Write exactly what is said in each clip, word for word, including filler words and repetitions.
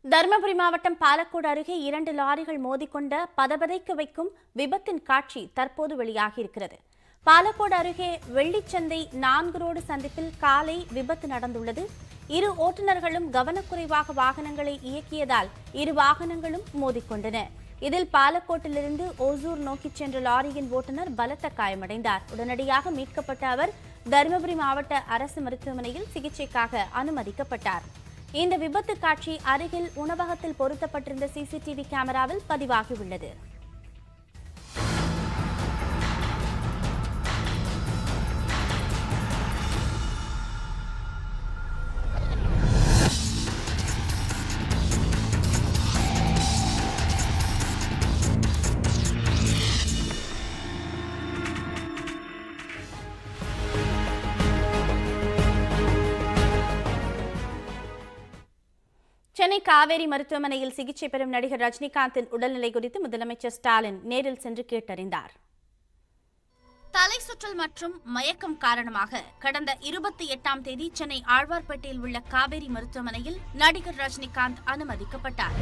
தர்மபுரி மாவட்டம் பாலக்கோடு அருகே இரண்டு லாரிகள் மோதிக்கொண்ட பதபதைக்க வைக்கும் விபத்தின் காட்சி தற்போது வெளியாகியிருக்கிறது. பாலக்கோடு அருகே வெள்ளிச்சந்தை நான்கு ரோடு சந்திப்பில் காலை விபத்து நடந்துள்ளது. இரு ஓட்டுநர்களும் கவனக்குறைவாக வாகனங்களை இயக்கியதால் இரு வாகனங்களும் மோதிக்கொண்டன. இதில் பாலக்கோட்டிலிருந்து ஓசூர் நோக்கி சென்ற லாரியின் ஓட்டுநர் பலத்த காயமடைந்தார். உடனடியாக மீட்கப்பட்ட அவர் தர்மபுரி மாவட்ட அரசு மருத்துவமனையில் சிகிச்சைக்காக அனுமதிக்கப்பட்டார். இந்த விபத்து காட்சி அருகில் உணவகத்தில் பொருத்தப்பட்டிருந்த சிசிடிவி கேமராவில் பதிவாகியுள்ளது. சென்னை காவேரி மருத்துவமனையில் சிகிச்சை பெறும் நடிகர் ரஜினிகாந்தின் உடல்நிலை குறித்து முதலமைச்சர் ஸ்டாலின் நேரில் சென்று கேட்டறிந்தார். தலை சுற்றல் மற்றும் மயக்கம் காரணமாக கடந்த இருபத்தி எட்டாம் தேதி சென்னை ஆழ்வார்பேட்டையில் உள்ள காவேரி மருத்துவமனையில் நடிகர் ரஜினிகாந்த் அனுமதிக்கப்பட்டார்.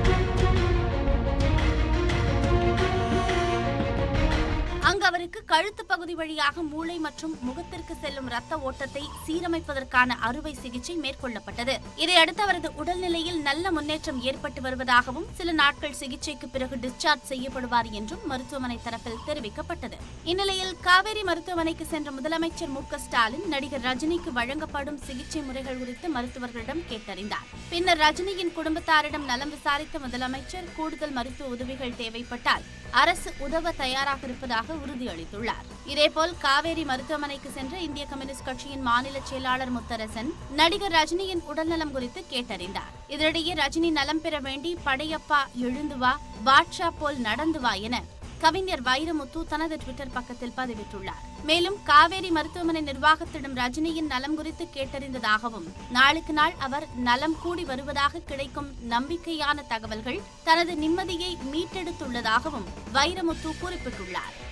அங்கு அவருக்கு கழுத்து பகுதி வழியாக மூளை மற்றும் முகத்திற்கு செல்லும் ரத்த ஓட்டத்தை சீரமைப்பதற்கான அறுவை சிகிச்சை மேற்கொள்ளப்பட்டது. இதையடுத்து அவரது உடல்நிலையில் நல்ல முன்னேற்றம் ஏற்பட்டு வருவதாகவும் சில நாட்கள் சிகிச்சைக்கு பிறகு டிஸ்சார்ஜ் செய்யப்படுவார் என்றும் மருத்துவமனை தரப்பில் தெரிவிக்கப்பட்டது. இந்நிலையில் காவேரி மருத்துவமனைக்கு சென்ற முதலமைச்சர் மு க ஸ்டாலின் நடிகர் ரஜினிக்கு வழங்கப்படும் சிகிச்சை முறைகள் குறித்து மருத்துவர்களிடம் கேட்டறிந்தார். பின்னர் ரஜினியின் குடும்பத்தாரிடம் நலம் விசாரித்த முதலமைச்சர் கூடுதல் மருத்துவ உதவிகள் தேவைப்பட்டால் அரசு உதவ தயாராக இருப்பதாக உறுதியளித்துள்ளார். இதேபோல் காவேரி மருத்துவமனைக்கு சென்ற இந்திய கம்யூனிஸ்ட் கட்சியின் மாநில செயலாளர் முத்தரசன் நடிகர் ரஜினியின் உடல்நலம் குறித்து கேட்டறிந்தார். இதனிடையே ரஜினி நலம் பெற வேண்டி படையப்பா எழுந்து வா, பாட்ஷா போல் நடந்து வா என கவிஞர் வைரமுத்து தனது ட்விட்டர் பக்கத்தில் பதிவிட்டுள்ளார். மேலும் காவேரி மருத்துவமனை நிர்வாகத்திடம் ரஜினியின் நலம் குறித்து கேட்டறிந்ததாகவும் நாளுக்கு நாள் அவர் நலம் கூடி வருவதாக கிடைக்கும் நம்பிக்கையான தகவல்கள் தனது நிம்மதியை மீட்டெடுத்துள்ளதாகவும் வைரமுத்து குறிப்பிட்டுள்ளார்.